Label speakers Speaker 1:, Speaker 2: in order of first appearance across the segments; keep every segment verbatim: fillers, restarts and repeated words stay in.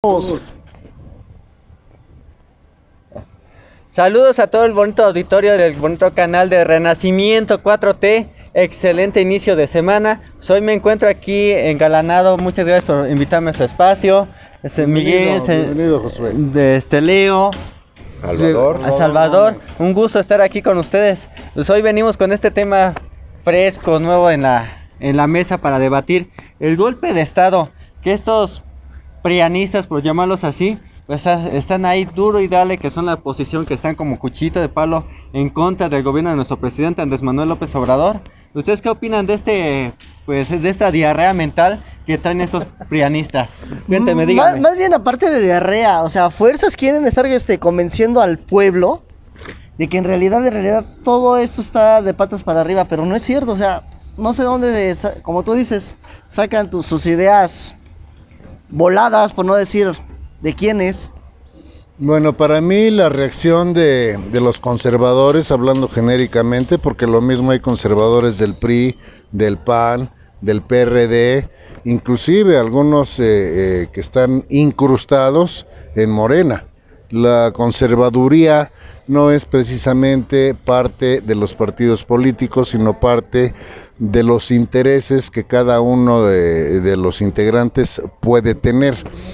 Speaker 1: Saludos a todo el bonito auditorio del bonito canal de Renacimiento cuatro T. Excelente inicio de semana. Pues hoy me encuentro aquí engalanado. Muchas gracias por invitarme a su espacio. Este, Miguel,
Speaker 2: bienvenido, Josué.
Speaker 1: De este Leo.
Speaker 2: Salvador.
Speaker 1: A Salvador. Un gusto estar aquí con ustedes. Pues hoy venimos con este tema fresco, nuevo en la, en la mesa para debatir. El golpe de estado. Que estos prianistas, por llamarlos así, pues están ahí duro y dale, que son la oposición, que están como cuchillito de palo en contra del gobierno de nuestro presidente Andrés Manuel López Obrador. ¿Ustedes qué opinan de este, pues, de esta diarrea mental que traen estos prianistas? Cuénteme, dígame.
Speaker 3: Más, más bien, aparte de diarrea, o sea, fuerzas quieren estar este, convenciendo al pueblo de que en realidad, en realidad, todo esto está de patas para arriba, pero no es cierto. O sea, no sé dónde, como tú dices, sacan tus, sus ideas voladas, por no decir de quiénes.
Speaker 2: Bueno, para mí la reacción de, de los conservadores, hablando genéricamente, porque lo mismo hay conservadores del P R I, del P A N, del P R D, inclusive algunos eh, eh, que están incrustados en Morena. La conservaduría no es precisamente parte de los partidos políticos, sino parte de los intereses que cada uno de, de los integrantes puede tener.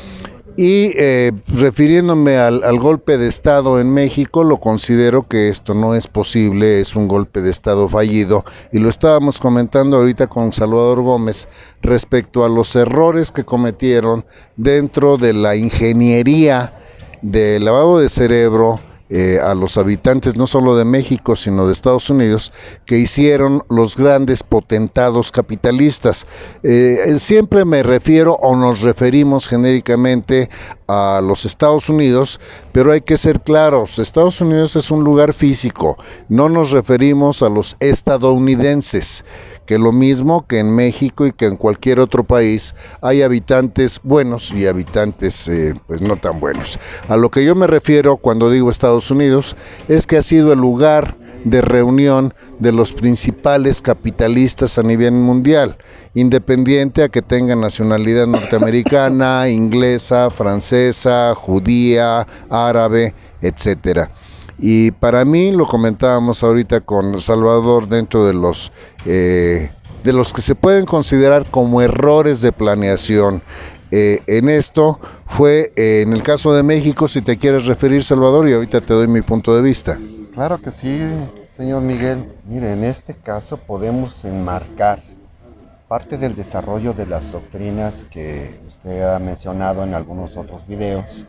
Speaker 2: Y eh, refiriéndome al, al golpe de estado en México, lo considero que esto no es posible, es un golpe de estado fallido, y lo estábamos comentando ahorita con Salvador Gómez respecto a los errores que cometieron dentro de la ingeniería de lavado de cerebro eh, a los habitantes no solo de México sino de Estados Unidos, que hicieron los grandes potentados capitalistas. Eh, siempre me refiero o nos referimos genéricamente a los Estados Unidos, pero hay que ser claros, Estados Unidos es un lugar físico, no nos referimos a los estadounidenses, que lo mismo que en México y que en cualquier otro país hay habitantes buenos y habitantes eh, pues no tan buenos. A lo que yo me refiero cuando digo Estados Unidos es que ha sido el lugar de reunión de los principales capitalistas a nivel mundial, independiente a que tengan nacionalidad norteamericana, inglesa, francesa, judía, árabe, etcétera. Y para mí, lo comentábamos ahorita con Salvador, dentro de los, eh, de los que se pueden considerar como errores de planeación eh, en esto, fue eh, en el caso de México, si te quieres referir, Salvador, y ahorita te doy mi punto de vista.
Speaker 4: Claro que sí, señor Miguel. Mire, en este caso podemos enmarcar parte del desarrollo de las doctrinas que usted ha mencionado en algunos otros videos,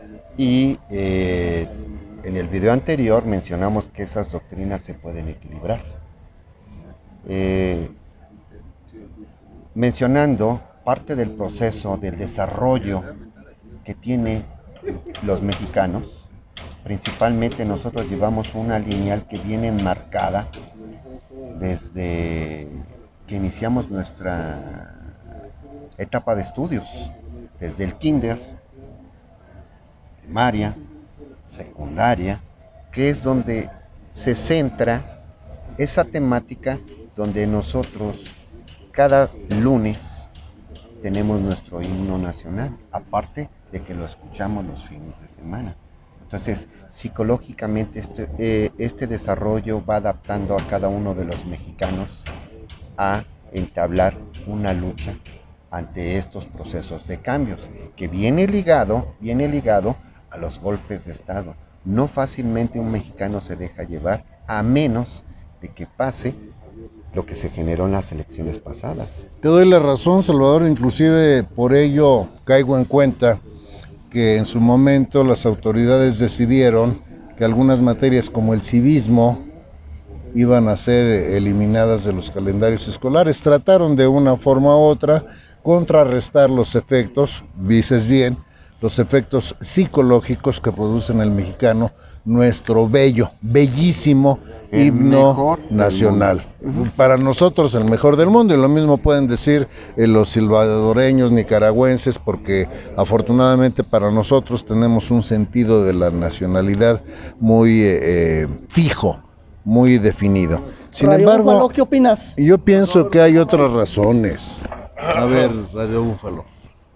Speaker 4: y eh, en el video anterior mencionamos que esas doctrinas se pueden equilibrar. Eh, mencionando parte del proceso del desarrollo que tienen los mexicanos, principalmente nosotros llevamos una lineal que viene enmarcada desde que iniciamos nuestra etapa de estudios, desde el kinder, primaria, secundaria, que es donde se centra esa temática, donde nosotros cada lunes tenemos nuestro himno nacional, aparte de que lo escuchamos los fines de semana. Entonces, psicológicamente este, eh, este desarrollo va adaptando a cada uno de los mexicanos a entablar una lucha ante estos procesos de cambios, que viene ligado, viene ligado a los golpes de estado. No fácilmente un mexicano se deja llevar, a menos de que pase lo que se generó en las elecciones pasadas.
Speaker 2: Te doy la razón, Salvador, inclusive por ello caigo en cuenta que en su momento las autoridades decidieron que algunas materias como el civismo iban a ser eliminadas de los calendarios escolares. Trataron de una forma u otra contrarrestar los efectos, dices bien, los efectos psicológicos que produce en el mexicano nuestro bello, bellísimo el himno nacional. Para nosotros el mejor del mundo, y lo mismo pueden decir eh, los salvadoreños, nicaragüenses, porque afortunadamente para nosotros tenemos un sentido de la nacionalidad muy eh, eh, fijo, muy definido. Sin
Speaker 3: Radio
Speaker 2: embargo,
Speaker 3: Búfalo, ¿qué opinas?
Speaker 2: yo pienso que hay otras razones. A ver, Radio Búfalo.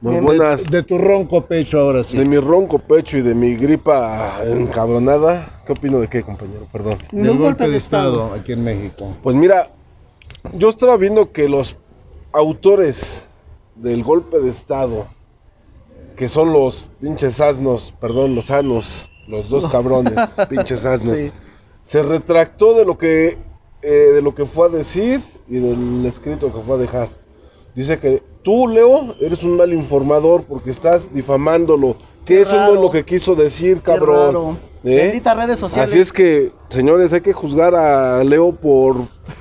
Speaker 5: Muy
Speaker 3: De-
Speaker 5: buenas.
Speaker 2: De tu ronco pecho ahora sí.
Speaker 5: De mi ronco pecho y de mi gripa encabronada. ¿Qué opino de qué, compañero? Perdón.
Speaker 3: de
Speaker 2: Del
Speaker 3: un
Speaker 2: golpe de estado aquí en México.
Speaker 5: Pues mira, yo estaba viendo que los autores del golpe de estado, que son los pinches asnos, perdón, los anos, los dos cabrones, pinches asnos,
Speaker 3: Sí.
Speaker 5: se retractó de lo que eh, de lo que fue a decir y del escrito que fue a dejar. Dice que tú, Leo, eres un mal informador porque estás difamándolo. Que
Speaker 3: Qué
Speaker 5: eso no
Speaker 3: raro.
Speaker 5: es lo que quiso decir,
Speaker 3: Qué
Speaker 5: cabrón.
Speaker 3: raro.
Speaker 5: ¿Eh?
Speaker 3: Benditas redes sociales.
Speaker 5: Así es que, señores, hay que juzgar a Leo por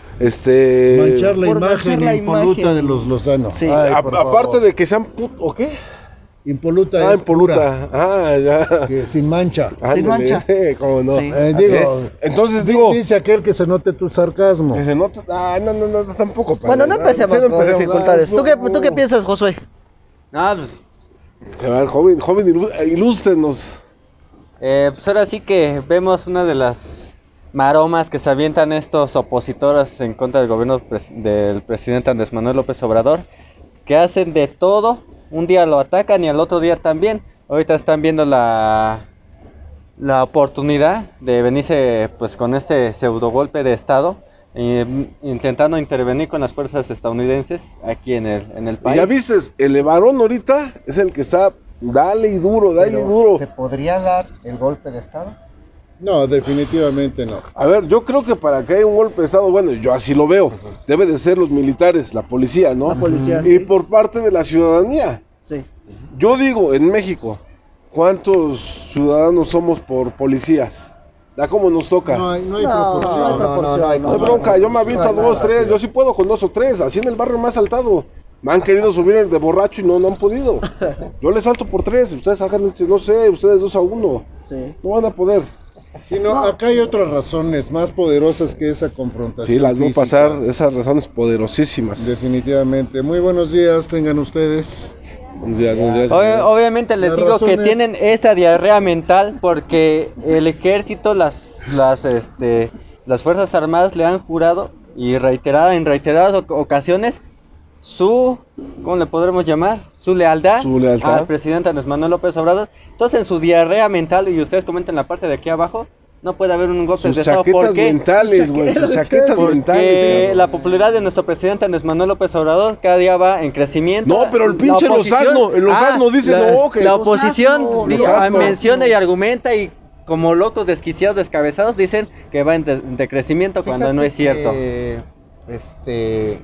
Speaker 5: este
Speaker 2: Manchar la
Speaker 3: por
Speaker 2: imagen
Speaker 3: manchar la
Speaker 2: impoluta
Speaker 3: imagen.
Speaker 2: de los lozanos.
Speaker 3: Sí.
Speaker 2: Ay,
Speaker 5: a-
Speaker 2: por
Speaker 5: aparte
Speaker 2: favor.
Speaker 5: de que sean put ¿o qué?
Speaker 2: Impoluta
Speaker 5: Ah,
Speaker 2: es
Speaker 5: impoluta. Ah, ya.
Speaker 2: pura, que sin mancha.
Speaker 5: Ándale,
Speaker 3: mancha.
Speaker 5: sí, cómo no.
Speaker 3: Sí.
Speaker 2: Eh,
Speaker 5: Así
Speaker 2: digo,
Speaker 5: es. Entonces
Speaker 2: Di-
Speaker 5: digo,
Speaker 2: Dice aquel que se note tu sarcasmo.
Speaker 5: que se nota, ah, no, no, no, tampoco. padre.
Speaker 3: Bueno, no empecemos
Speaker 5: Sí, no
Speaker 3: con
Speaker 5: empecemos.
Speaker 3: dificultades. ¿Tú qué,
Speaker 5: No,
Speaker 3: ¿Tú qué piensas, Josué?
Speaker 1: No, pues,
Speaker 5: A ver, joven, joven, ilú- ilústrenos.
Speaker 1: eh, pues ahora sí que vemos una de las maromas que se avientan estos opositores en contra del gobierno pres- del presidente Andrés Manuel López Obrador, que hacen de todo. Un día lo atacan y al otro día también. Ahorita están viendo la, la oportunidad de venirse pues con este pseudo golpe de estado, eh, intentando intervenir con las fuerzas estadounidenses aquí en el, en el
Speaker 5: Y
Speaker 1: país.
Speaker 5: ya viste, el varón ahorita es el que está, dale y duro, dale y duro.
Speaker 4: ¿Se podría dar el golpe de Estado?
Speaker 2: No, definitivamente no.
Speaker 5: A ver, yo creo que para que haya un golpe de Estado, bueno, yo así lo veo, debe de ser los militares, la policía, ¿no?
Speaker 3: La policía,
Speaker 5: Y
Speaker 3: sí.
Speaker 5: por parte de la ciudadanía.
Speaker 3: Sí.
Speaker 5: Yo digo, en México, ¿cuántos ciudadanos somos por policías? Da como nos toca.
Speaker 2: No
Speaker 5: No,
Speaker 2: hay, no hay
Speaker 3: No,
Speaker 2: proporción.
Speaker 3: no hay proporción,
Speaker 4: hay
Speaker 3: no.
Speaker 5: hay bronca, yo me aviento a
Speaker 4: No hay
Speaker 5: dos,
Speaker 4: nada,
Speaker 5: tres,
Speaker 4: tío.
Speaker 5: yo sí puedo con dos o tres, así en el barrio más saltado. Me han querido subir de borracho y no, no han podido. Yo les salto por tres, ustedes hagan, no sé, ustedes dos a uno.
Speaker 3: Sí.
Speaker 5: No van a poder.
Speaker 2: Sí, no, acá hay otras razones más poderosas que esa confrontación.
Speaker 5: Sí, las voy a
Speaker 2: física.
Speaker 5: pasar, esas razones poderosísimas.
Speaker 2: Definitivamente. Muy buenos días, tengan ustedes.
Speaker 5: Buenos días, buenos días.
Speaker 1: Obvi- obviamente les
Speaker 2: La
Speaker 1: digo
Speaker 2: razón
Speaker 1: que
Speaker 2: es-
Speaker 1: tienen esa diarrea mental porque el ejército, las, las, este, las fuerzas armadas le han jurado y reiterada en reiteradas oc- ocasiones su, ¿cómo le podremos llamar? Su lealtad,
Speaker 5: Su lealtad.
Speaker 1: al presidente Andrés Manuel López Obrador. Entonces en su diarrea mental, y ustedes comentan la parte de aquí abajo, no puede haber un golpe
Speaker 5: Sus
Speaker 1: de estado.
Speaker 5: chaquetas
Speaker 1: ¿Por qué?
Speaker 5: mentales, güey, sus chaquetas mentales.
Speaker 1: Porque
Speaker 5: cabrón.
Speaker 1: la popularidad de nuestro presidente Andrés Manuel López Obrador cada día va en crecimiento.
Speaker 5: No, pero el
Speaker 1: La
Speaker 5: pinche
Speaker 1: oposición-
Speaker 5: Lozano, el Lozano dice,
Speaker 1: la,
Speaker 5: no, que
Speaker 1: la
Speaker 5: Lozano,
Speaker 1: oposición di-
Speaker 5: Lozano.
Speaker 1: menciona y argumenta y como locos desquiciados, descabezados, dicen que va en, de- en decrecimiento cuando
Speaker 4: Fíjate
Speaker 1: no es cierto.
Speaker 4: que, este,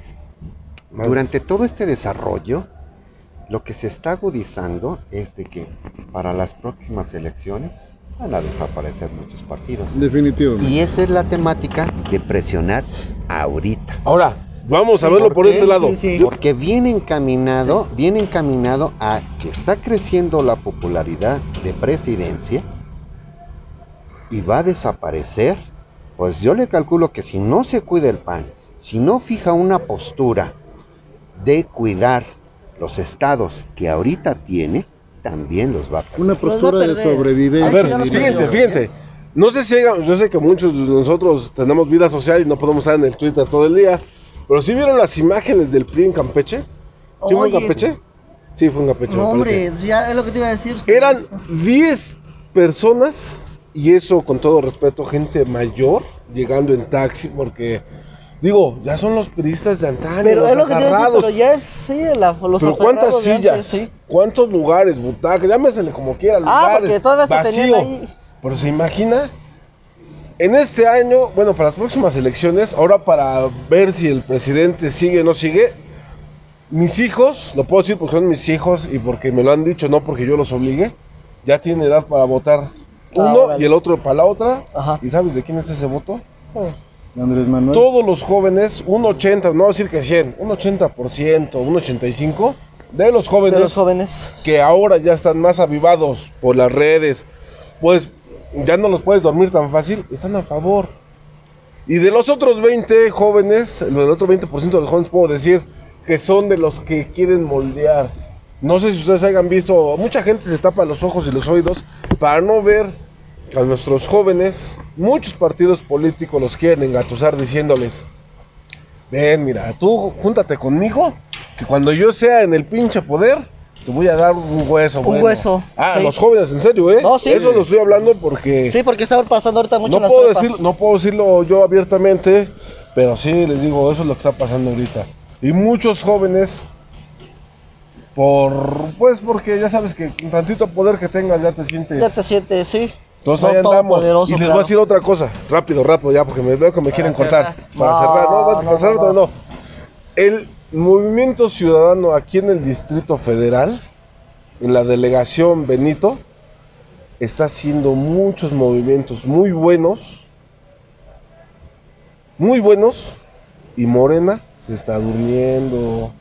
Speaker 4: durante todo este desarrollo, lo que se está agudizando es de que para las próximas elecciones van a desaparecer muchos partidos.
Speaker 2: Definitivamente.
Speaker 4: Y esa es la temática de presionar ahorita.
Speaker 5: Ahora, vamos a verlo por
Speaker 4: qué?
Speaker 5: este lado.
Speaker 3: Sí, sí.
Speaker 5: Yo-
Speaker 4: Porque viene encaminado, viene encaminado a que está creciendo la popularidad de presidencia y va a desaparecer. Pues yo le calculo que si no se cuida el P A N, si no fija una postura de cuidar los estados que ahorita tiene, también los va a perder.
Speaker 2: Una
Speaker 3: Los va a
Speaker 2: postura de
Speaker 3: perder.
Speaker 2: sobrevivencia.
Speaker 5: A
Speaker 3: Ahí
Speaker 5: ver,
Speaker 3: sí ya los
Speaker 5: fíjense,
Speaker 3: perdió.
Speaker 5: fíjense. No sé si haya- yo sé que muchos de nosotros tenemos vida social y no podemos estar en el Twitter todo el día, pero ¿sí vieron las imágenes del P R I en Campeche? ¿Sí fue en
Speaker 3: Oye.
Speaker 5: Campeche? Sí, fue en Campeche,
Speaker 3: No,
Speaker 5: me parece.
Speaker 3: hombre, ya es lo que te iba a decir.
Speaker 5: Eran diez personas, y eso con todo respeto, gente mayor, llegando en taxi, porque, digo, ya son los periodistas de antaño,
Speaker 3: Pero
Speaker 5: los
Speaker 3: es lo que te iba a decir,
Speaker 5: agarrados.
Speaker 3: pero ya es, sí, la, los
Speaker 5: Pero ¿cuántas
Speaker 3: aferrados de
Speaker 5: sillas?
Speaker 3: antes, sí.
Speaker 5: ¿Cuántos lugares? Butacas, llámesele como quiera,
Speaker 3: Ah,
Speaker 5: lugares.
Speaker 3: porque todavía se tenían
Speaker 5: vacío.
Speaker 3: ahí.
Speaker 5: Pero se imagina, en este año, bueno, para las próximas elecciones, ahora para ver si el presidente sigue o no sigue, mis hijos, lo puedo decir porque son mis hijos y porque me lo han dicho, no porque yo los obligue, ya tienen edad para votar uno
Speaker 3: Ah, órale.
Speaker 5: y el otro para la otra.
Speaker 3: Ajá.
Speaker 5: ¿Y sabes de quién es ese voto?
Speaker 2: Andrés Manuel.
Speaker 5: Todos los jóvenes, un ochenta, no voy a decir que cien, un ochenta por ciento, un ochenta y cinco de los jóvenes,
Speaker 3: De los jóvenes.
Speaker 5: que ahora ya están más avivados por las redes, pues ya no los puedes dormir tan fácil, están a favor. Y de los otros veinte jóvenes, el otro veinte por ciento de los jóvenes puedo decir que son de los que quieren moldear. No sé si ustedes hayan visto, mucha gente se tapa los ojos y los oídos para no ver que a nuestros jóvenes, muchos partidos políticos los quieren engatusar diciéndoles: ven, mira, tú júntate conmigo, que cuando yo sea en el pinche poder, te voy a dar un hueso.
Speaker 3: Un
Speaker 5: bueno.
Speaker 3: hueso,
Speaker 5: Ah,
Speaker 3: sí.
Speaker 5: los jóvenes, en serio, ¿eh?
Speaker 3: No, sí.
Speaker 5: Eso lo estoy hablando porque...
Speaker 3: Sí, porque está pasando ahorita mucho en
Speaker 5: no
Speaker 3: las
Speaker 5: puedo,
Speaker 3: prepas.
Speaker 5: decir, no puedo decirlo yo abiertamente, pero sí les digo, eso es lo que está pasando ahorita. Y muchos jóvenes, por pues porque ya sabes que con tantito poder que tengas ya te sientes...
Speaker 3: Ya te sientes, sí.
Speaker 5: Entonces
Speaker 3: No
Speaker 5: ahí andamos.
Speaker 3: todopoderoso,
Speaker 5: Y les
Speaker 3: claro.
Speaker 5: voy a decir otra cosa, rápido, rápido ya, porque me veo que me quieren cortar. Para
Speaker 3: No,
Speaker 5: cerrar, no, bueno,
Speaker 3: no,
Speaker 5: para cerrar
Speaker 3: no,
Speaker 5: todavía
Speaker 3: no.
Speaker 5: no. El movimiento ciudadano aquí en el Distrito Federal, en la delegación Benito, está haciendo muchos movimientos muy buenos, muy buenos, y Morena se está durmiendo.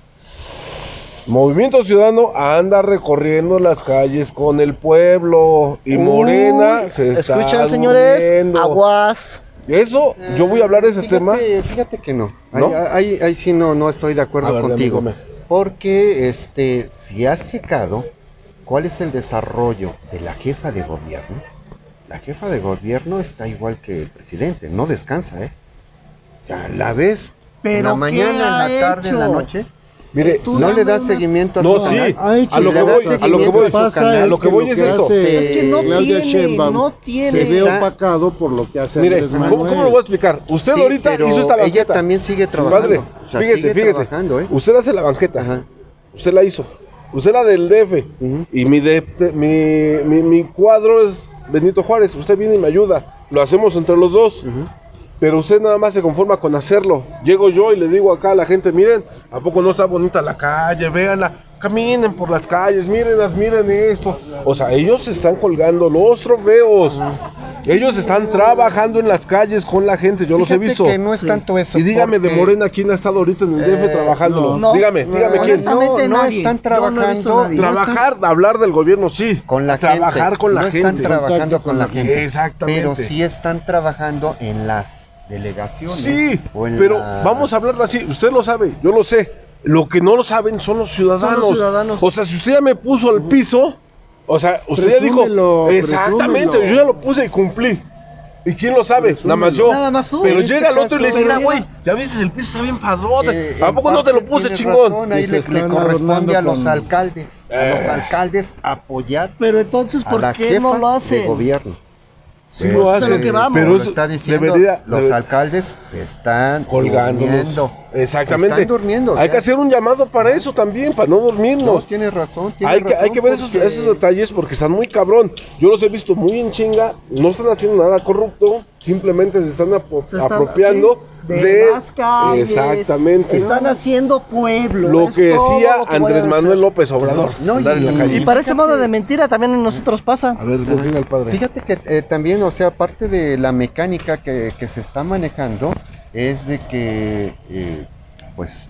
Speaker 5: Movimiento Ciudadano anda recorriendo las calles con el pueblo y Morena
Speaker 3: Uy,
Speaker 5: se está
Speaker 3: escuchan, señores,
Speaker 5: durmiendo.
Speaker 3: aguas.
Speaker 5: Eso, yo voy a hablar de ese
Speaker 4: fíjate,
Speaker 5: tema.
Speaker 4: Fíjate que no.
Speaker 5: ¿No?
Speaker 4: Ahí, ahí, ahí sí no, no estoy de acuerdo
Speaker 5: A ver, dame,
Speaker 4: contigo.
Speaker 5: dame.
Speaker 4: Porque este, si has checado cuál es el desarrollo de la jefa de gobierno, la jefa de gobierno está igual que el presidente, no descansa, ¿eh? O sea, la ves en
Speaker 3: ¿Pero
Speaker 4: la
Speaker 3: qué
Speaker 4: mañana, en
Speaker 3: ha
Speaker 4: la tarde, en la
Speaker 3: hecho?
Speaker 4: noche.
Speaker 5: Mire,
Speaker 3: Tú
Speaker 4: No le
Speaker 3: dame
Speaker 4: da
Speaker 3: unas-
Speaker 4: seguimiento a
Speaker 5: No,
Speaker 4: su
Speaker 5: sí,
Speaker 4: canal.
Speaker 2: Ay,
Speaker 5: a lo
Speaker 4: le
Speaker 5: que
Speaker 4: da
Speaker 5: voy, a lo que
Speaker 4: seguimiento
Speaker 5: voy,
Speaker 4: a su
Speaker 2: pasa
Speaker 4: canal.
Speaker 5: a lo que
Speaker 2: que
Speaker 5: voy
Speaker 2: lo
Speaker 5: es
Speaker 2: que
Speaker 5: esto.
Speaker 2: hace
Speaker 3: Es que no
Speaker 2: Claudia
Speaker 3: tiene,
Speaker 2: Sheinbaum
Speaker 3: no tiene.
Speaker 2: se ve
Speaker 4: Está-
Speaker 2: opacado por lo que hace
Speaker 5: Mire,
Speaker 2: Andrés
Speaker 5: ¿cómo,
Speaker 2: Manuel.
Speaker 5: cómo lo voy a explicar? Usted
Speaker 4: Sí,
Speaker 5: ahorita
Speaker 4: pero
Speaker 5: hizo esta
Speaker 4: ella
Speaker 5: banqueta.
Speaker 4: también sigue trabajando.
Speaker 5: Padre,
Speaker 4: O sea,
Speaker 5: fíjese,
Speaker 4: sigue
Speaker 5: fíjese.
Speaker 4: trabajando, ¿eh?
Speaker 5: Usted hace la banqueta.
Speaker 4: Ajá.
Speaker 5: Usted la hizo. Usted la del D F.
Speaker 4: Ujú.
Speaker 5: Y mi, de- de- mi, mi, mi cuadro es Benito Juárez. Usted viene y me ayuda. Lo hacemos entre los dos. Pero usted nada más se conforma con hacerlo. Llego yo y le digo acá a la gente, miren, ¿a poco no está bonita la calle? Véanla. Caminen por las calles, miren, admiren esto. O sea, ellos se están colgando los trofeos. Ellos están trabajando en las calles con la gente, yo los he
Speaker 4: Fíjate
Speaker 5: visto.
Speaker 4: que no es tanto eso.
Speaker 5: Y dígame de
Speaker 4: porque-
Speaker 5: Morena, ¿quién ha estado ahorita en el D F
Speaker 4: Eh,
Speaker 5: trabajándolo?
Speaker 3: no.
Speaker 5: dígame,
Speaker 3: No,
Speaker 5: dígame quién.
Speaker 3: honestamente,
Speaker 4: no, no
Speaker 3: nadie.
Speaker 4: están
Speaker 3: Yo no he visto
Speaker 4: trabajando.
Speaker 3: nadie.
Speaker 4: no están-
Speaker 5: Trabajar, hablar del gobierno, sí.
Speaker 4: con la
Speaker 5: Trabajar
Speaker 4: gente.
Speaker 5: con la
Speaker 4: no
Speaker 5: gente.
Speaker 4: están trabajando con la gente.
Speaker 5: Exactamente.
Speaker 4: Pero sí están trabajando en las delegaciones.
Speaker 5: Sí,
Speaker 4: o en
Speaker 5: pero
Speaker 4: las-
Speaker 5: vamos a hablarlo así. Usted lo sabe, yo lo sé. Lo que no lo saben son los ciudadanos.
Speaker 3: Son los ciudadanos.
Speaker 5: O sea, si usted ya me puso al piso, o sea, usted ya
Speaker 2: Presúmelo,
Speaker 5: dijo, exactamente,
Speaker 2: presúmelo.
Speaker 5: yo ya lo puse y cumplí. ¿Y quién lo sabe? Nada más yo.
Speaker 3: Nada más tú.
Speaker 5: Pero
Speaker 4: En este
Speaker 5: llega el otro y le
Speaker 4: caso,
Speaker 5: dice, mira,
Speaker 3: pero
Speaker 5: güey, ya viste, el piso está bien padrote.
Speaker 4: Eh,
Speaker 5: ¿A
Speaker 4: en
Speaker 5: poco no te lo
Speaker 4: parte
Speaker 5: puse,
Speaker 4: tienes
Speaker 5: chingón?
Speaker 4: razón, ahí
Speaker 2: Que se
Speaker 4: le, le
Speaker 2: están
Speaker 4: corresponde
Speaker 2: adornando
Speaker 4: a los
Speaker 2: con-
Speaker 4: alcaldes. A los
Speaker 5: Eh.
Speaker 4: alcaldes apoyar
Speaker 3: Pero entonces,
Speaker 4: a
Speaker 3: ¿por
Speaker 4: la
Speaker 3: qué
Speaker 4: jefa
Speaker 3: no lo
Speaker 4: de
Speaker 3: hacen?
Speaker 4: gobierno.
Speaker 5: Sí
Speaker 4: Pero,
Speaker 5: lo
Speaker 3: eso es a lo
Speaker 5: hacen,
Speaker 3: que vamos.
Speaker 5: pero
Speaker 4: Lo
Speaker 5: eso
Speaker 4: está diciendo,
Speaker 5: debería...
Speaker 4: los
Speaker 5: debe-
Speaker 4: alcaldes se están
Speaker 5: colgándonos.
Speaker 4: durmiendo.
Speaker 5: Exactamente.
Speaker 4: Se están durmiendo. o
Speaker 5: Hay
Speaker 4: sea,
Speaker 5: que hacer un llamado para eso también, para no
Speaker 4: No,
Speaker 5: dormirnos.
Speaker 4: tienes razón. Tienes
Speaker 5: Hay que, hay
Speaker 4: razón,
Speaker 5: que ver esos,
Speaker 4: porque-
Speaker 5: esos detalles porque están muy cabrón. Yo los he visto muy en chinga. No están haciendo nada corrupto. Simplemente se están apo-
Speaker 3: Se están-
Speaker 5: apropiando
Speaker 3: sí,
Speaker 5: de.
Speaker 3: las calles.
Speaker 5: Exactamente.
Speaker 3: Están haciendo pueblo.
Speaker 5: Lo
Speaker 3: es
Speaker 5: que
Speaker 3: todo
Speaker 5: decía
Speaker 3: lo que
Speaker 5: Andrés
Speaker 3: pueden
Speaker 5: Manuel
Speaker 3: hacer.
Speaker 5: López Obrador.
Speaker 4: No,
Speaker 5: andar en la
Speaker 4: y-
Speaker 5: calle.
Speaker 3: Y parece modo de mentira, también en nosotros pasa.
Speaker 5: A ver, lo que diga el padre.
Speaker 4: Fíjate que eh, también, o sea, aparte de la mecánica que, que se está manejando, es de que, eh, pues,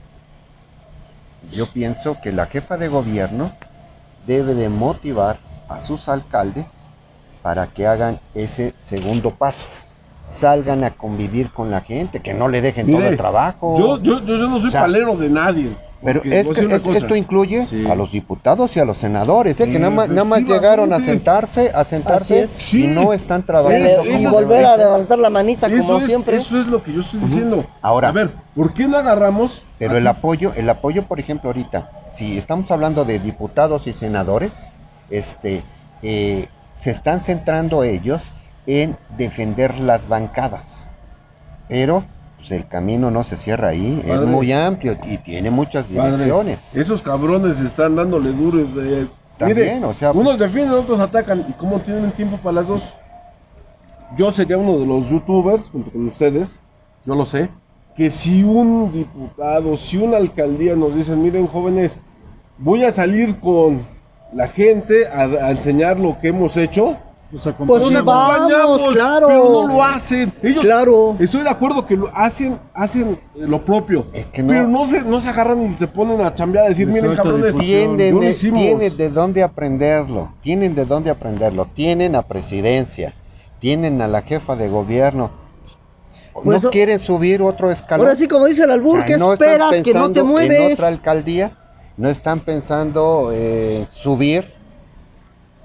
Speaker 4: yo pienso que la jefa de gobierno debe de motivar a sus alcaldes para que hagan ese segundo paso. Salgan a convivir con la gente, que no le dejen todo
Speaker 5: Mire,
Speaker 4: el trabajo.
Speaker 5: Yo, yo, yo, yo no soy
Speaker 4: O sea,
Speaker 5: palero de nadie.
Speaker 4: Pero
Speaker 5: porque
Speaker 4: es
Speaker 5: voy a
Speaker 4: que
Speaker 5: decir una
Speaker 4: es-
Speaker 5: cosa.
Speaker 4: esto incluye
Speaker 5: Sí.
Speaker 4: a los diputados y a los senadores, ¿eh? que nada más, nada más
Speaker 5: Efectivamente.
Speaker 4: llegaron a sentarse, a sentarse
Speaker 3: es.
Speaker 5: Sí.
Speaker 4: y no están
Speaker 3: Y,
Speaker 4: trabajando.
Speaker 5: Eso-
Speaker 3: y
Speaker 5: eso-
Speaker 3: volver a
Speaker 5: eso-
Speaker 3: levantar la manita
Speaker 5: Eso
Speaker 3: como
Speaker 5: es,
Speaker 3: siempre.
Speaker 5: eso es lo que yo estoy diciendo.
Speaker 4: Ahora.
Speaker 5: A ver, ¿por qué no agarramos?
Speaker 4: Pero el apoyo, el apoyo, por ejemplo, ahorita, si estamos hablando de diputados y senadores, este, eh, se están centrando ellos en defender las bancadas. Pero pues, el camino no se cierra ahí,
Speaker 5: Padre.
Speaker 4: es muy amplio y tiene muchas
Speaker 5: Padre,
Speaker 4: direcciones.
Speaker 5: esos cabrones están dándole duro. y de-
Speaker 4: También,
Speaker 5: Mire,
Speaker 4: o sea,
Speaker 5: unos defienden, otros atacan. ¿Y cómo tienen tiempo para las dos? Yo sería uno de los youtubers, junto con ustedes, yo lo sé, que si un diputado, si una alcaldía nos dicen, miren jóvenes, voy a salir con la gente a, a enseñar lo que hemos hecho,
Speaker 2: Pues,
Speaker 3: Pues
Speaker 5: nos
Speaker 3: sí,
Speaker 2: acompañan.
Speaker 3: vamos, claro.
Speaker 5: pero no lo hacen. Ellos,
Speaker 3: Claro.
Speaker 5: estoy de acuerdo que lo hacen, hacen eh, lo propio,
Speaker 4: Es que no-
Speaker 5: pero no se, no se agarran y se ponen a chambear a decir, miren
Speaker 2: Exacto,
Speaker 5: cabrones,
Speaker 2: difusión.
Speaker 4: Tienen,
Speaker 5: no lo
Speaker 4: de,
Speaker 5: hicimos.
Speaker 4: tienen de dónde aprenderlo, tienen de dónde aprenderlo, tienen a presidencia, tienen a la jefa de gobierno.
Speaker 3: Pues,
Speaker 4: ¿No
Speaker 3: o-
Speaker 4: quieren subir otro escalón?
Speaker 3: Ahora sí, como dice el albur,
Speaker 4: O sea,
Speaker 3: ¿qué
Speaker 4: no están
Speaker 3: esperas que no te
Speaker 4: pensando En
Speaker 3: mueves?
Speaker 4: otra alcaldía, no están pensando en subir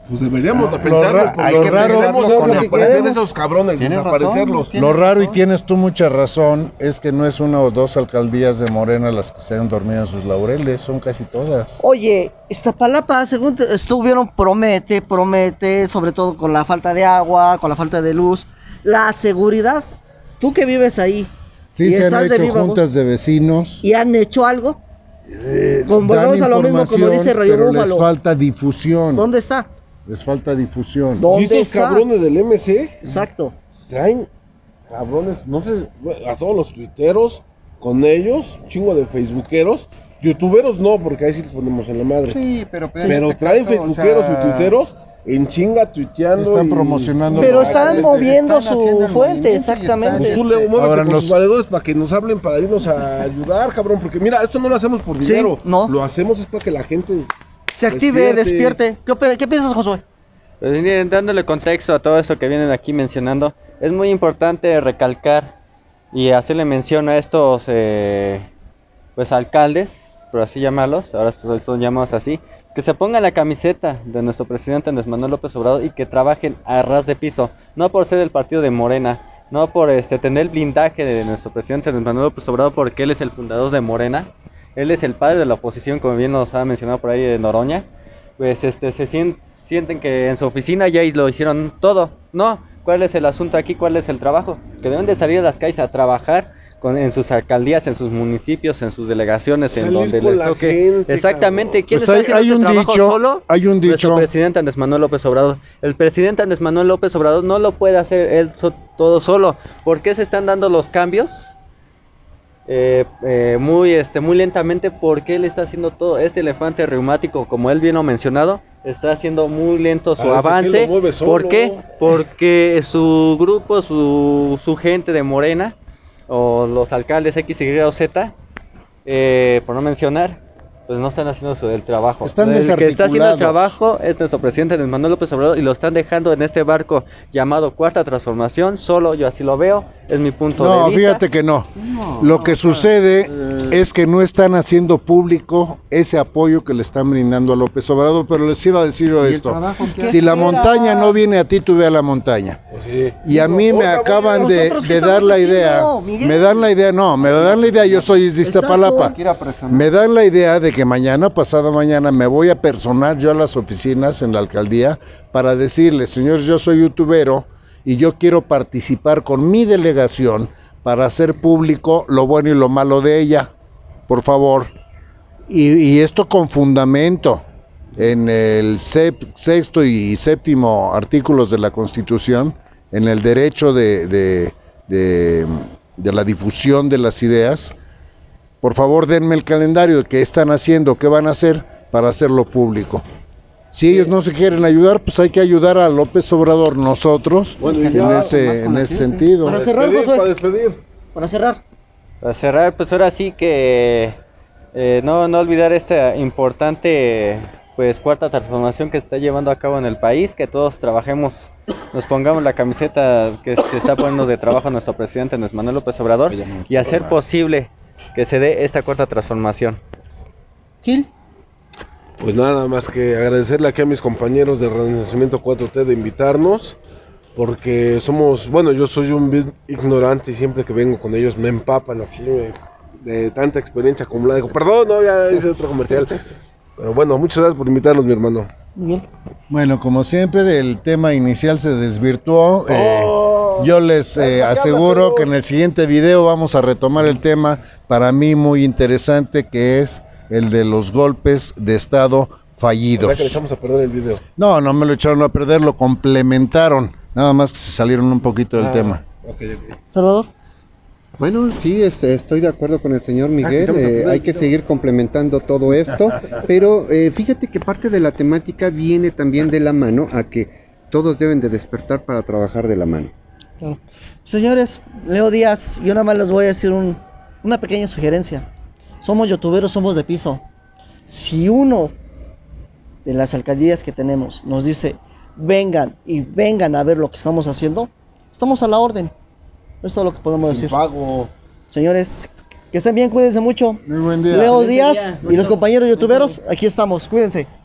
Speaker 5: Pues deberíamos de
Speaker 2: Lo
Speaker 5: pensarlo,
Speaker 2: ra-
Speaker 5: porque
Speaker 2: lo
Speaker 5: lo
Speaker 2: raro-
Speaker 5: raro
Speaker 2: lo
Speaker 5: con
Speaker 2: que
Speaker 5: aparecer
Speaker 3: queremos.
Speaker 5: esos cabrones,
Speaker 4: Tienes
Speaker 5: desaparecerlos.
Speaker 4: razón,
Speaker 2: Lo raro, y tienes tú mucha razón, es que no es una o dos alcaldías de Morena las que se han dormido en sus laureles, son casi todas.
Speaker 3: Oye, Iztapalapa, según te- estuvieron, promete, promete, sobre todo con la falta de agua, con la falta de luz, la seguridad. Tú que vives ahí,
Speaker 2: Sí,
Speaker 3: y
Speaker 2: se han
Speaker 3: estás de
Speaker 2: hecho
Speaker 3: viva voz,
Speaker 2: juntas de vecinos.
Speaker 3: ¿y han hecho algo? Con-
Speaker 2: Dan
Speaker 3: volvemos a lo mismo, como
Speaker 2: información,
Speaker 3: dice Radio
Speaker 2: pero les
Speaker 3: Búfalo.
Speaker 2: falta difusión.
Speaker 3: ¿Dónde está?
Speaker 2: Les falta difusión.
Speaker 5: Y
Speaker 3: ¿Dónde
Speaker 5: estos
Speaker 3: está?
Speaker 5: cabrones del M C
Speaker 3: Exacto.
Speaker 5: traen cabrones, no sé, a todos los tuiteros con ellos, chingo de facebookeros, youtuberos no, porque ahí sí les ponemos en la madre.
Speaker 4: Sí, pero, pero en
Speaker 5: Pero
Speaker 4: este
Speaker 5: traen
Speaker 4: caso, o
Speaker 5: facebookeros
Speaker 4: sea,
Speaker 5: y tuiteros en chinga tuiteando.
Speaker 2: Están
Speaker 5: y-
Speaker 2: promocionando.
Speaker 3: Pero
Speaker 2: No,
Speaker 3: están
Speaker 4: este,
Speaker 3: moviendo
Speaker 4: están haciendo
Speaker 3: su
Speaker 4: el
Speaker 3: fuente,
Speaker 4: movimiento y
Speaker 3: exactamente.
Speaker 5: Pues tú, Leo, muévete
Speaker 2: Ahora
Speaker 5: con
Speaker 2: nos-
Speaker 5: tus valedores para que nos hablen, para irnos a ayudar, cabrón. Porque mira, esto no lo hacemos por
Speaker 3: Sí,
Speaker 5: dinero.
Speaker 3: no.
Speaker 5: Lo hacemos es para que la gente
Speaker 3: Se active,
Speaker 5: despierte.
Speaker 3: despierte. ¿Qué, opi- qué piensas, Josué?
Speaker 1: Pues miren, dándole contexto a todo esto que vienen aquí mencionando, es muy importante recalcar y hacerle mención a estos eh, pues alcaldes, por así llamarlos, ahora son son llamados así, que se pongan la camiseta de nuestro presidente Andrés Manuel López Obrador y que trabajen a ras de piso, no por ser del partido de Morena, no por este tener el blindaje de nuestro presidente Andrés Manuel López Obrador, porque él es el fundador de Morena, él es el padre de la oposición, como bien nos ha mencionado por ahí de Noroña. Pues este se sien- sienten que en su oficina ya lo hicieron todo. No, ¿cuál es el asunto aquí? ¿Cuál es el trabajo? Que deben de salir a las calles a trabajar con, en sus alcaldías, en sus municipios, en sus delegaciones, en
Speaker 5: Salir
Speaker 1: donde
Speaker 5: con
Speaker 1: les
Speaker 5: la
Speaker 1: toque.
Speaker 5: gente,
Speaker 1: Exactamente.
Speaker 5: cabrón.
Speaker 1: ¿Quién
Speaker 2: Pues
Speaker 1: está
Speaker 2: hay-
Speaker 1: haciendo
Speaker 2: hay
Speaker 1: ese
Speaker 2: un
Speaker 1: trabajo
Speaker 2: dicho,
Speaker 1: solo?
Speaker 2: hay un
Speaker 1: Nuestro
Speaker 2: dicho.
Speaker 1: presidente Andrés Manuel López Obrador. El presidente Andrés Manuel López Obrador no lo puede hacer él so- todo solo. ¿Por qué se están dando los cambios? Eh, eh, muy este muy lentamente, porque él está haciendo todo este elefante reumático, como él bien lo ha mencionado, está haciendo muy lento su
Speaker 5: Parece que
Speaker 1: avance.
Speaker 5: lo mueve solo.
Speaker 1: ¿Por qué? Porque su grupo, su, su gente de Morena, o los alcaldes X, Y o Z, eh, por no mencionar, pues no están haciendo su, el trabajo.
Speaker 2: Están
Speaker 1: El que está haciendo el
Speaker 2: desarticulados.
Speaker 1: trabajo es nuestro presidente Andrés Manuel López Obrador, y lo están dejando en este barco llamado Cuarta Transformación. Solo yo así lo veo, es mi punto de
Speaker 2: No,
Speaker 1: vista.
Speaker 2: fíjate que no. Lo que sucede es que no están haciendo público ese apoyo que le están brindando a López Obrador, pero les iba a decir yo
Speaker 4: el
Speaker 2: esto.
Speaker 4: trabajo que
Speaker 2: Si
Speaker 3: hace?
Speaker 2: la montaña no viene a ti, tú ve a la montaña.
Speaker 5: Pues sí.
Speaker 2: Y a mí me
Speaker 5: Otra,
Speaker 2: acaban
Speaker 3: güey,
Speaker 2: de,
Speaker 3: ¿nosotros qué
Speaker 2: de dar
Speaker 3: estamos
Speaker 2: la idea,
Speaker 3: haciendo, Miguel?
Speaker 2: me dan la idea, no, me dan la idea, yo soy de Iztapalapa.
Speaker 4: Quiero presionar.
Speaker 2: Me dan la idea de que mañana, pasado mañana, me voy a personar yo a las oficinas en la alcaldía para decirles, señores, yo soy youtubero y yo quiero participar con mi delegación para hacer público lo bueno y lo malo de ella, por favor. Y, y esto con fundamento en el sep- sexto y séptimo artículos de la Constitución, en el derecho de, de- de- de la difusión de las ideas. Por favor, denme el calendario de qué están haciendo, qué van a hacer para hacerlo público. Si ellos no se quieren ayudar, pues hay que ayudar a López Obrador nosotros
Speaker 5: Bueno, y
Speaker 2: en
Speaker 5: ya,
Speaker 2: ese, en ese sentido.
Speaker 3: Para cerrar,
Speaker 5: Despedir,
Speaker 3: Josué.
Speaker 5: para despedir.
Speaker 3: Para cerrar.
Speaker 1: Para cerrar, pues ahora sí que eh, no, no olvidar esta importante pues cuarta transformación que se está llevando a cabo en el país, que todos trabajemos, nos pongamos la camiseta que se está poniendo de trabajo nuestro presidente Andrés Manuel López Obrador, y hacer posible que se dé esta cuarta transformación.
Speaker 3: Gil.
Speaker 5: Pues nada más que agradecerle aquí a mis compañeros de Renacimiento cuatro T de invitarnos, porque somos, bueno, yo soy un vil ignorante y siempre que vengo con ellos me empapan así me- de tanta experiencia acumulada. Digo, perdón, no, ya hice otro comercial. Pero bueno, muchas gracias por invitarnos, mi hermano.
Speaker 3: Miguel.
Speaker 2: Bueno, como siempre, el tema inicial se desvirtuó. Eh, yo les eh, aseguro que en el siguiente video vamos a retomar el tema para mí muy interesante, que es el de los golpes de Estado
Speaker 5: O sea
Speaker 2: fallidos.
Speaker 5: que le echamos a perder el video.
Speaker 2: No, no me lo echaron a perder, lo complementaron. Nada más que se salieron un poquito del
Speaker 5: Ah,
Speaker 2: tema.
Speaker 5: Ok, ok.
Speaker 3: Salvador.
Speaker 4: Bueno, sí, este, estoy de acuerdo con el señor Miguel.
Speaker 5: quitamos a
Speaker 4: eh,
Speaker 5: perder
Speaker 4: hay
Speaker 5: el
Speaker 4: que
Speaker 5: video.
Speaker 4: seguir complementando todo esto, pero eh, fíjate que parte de la temática viene también de la mano a que todos deben de despertar para trabajar de la mano.
Speaker 3: Claro. Señores, Leo Díaz, yo nada más les voy a decir un- una pequeña sugerencia. Somos youtuberos, somos de piso. Si uno de las alcaldías que tenemos nos dice, vengan y vengan a ver lo que estamos haciendo, estamos a la orden. Es todo lo que podemos
Speaker 5: Sin
Speaker 3: decir.
Speaker 5: pago.
Speaker 3: Señores, que estén bien, cuídense mucho.
Speaker 2: Muy buen día.
Speaker 3: Leo Díaz y los compañeros youtuberos, aquí estamos, cuídense.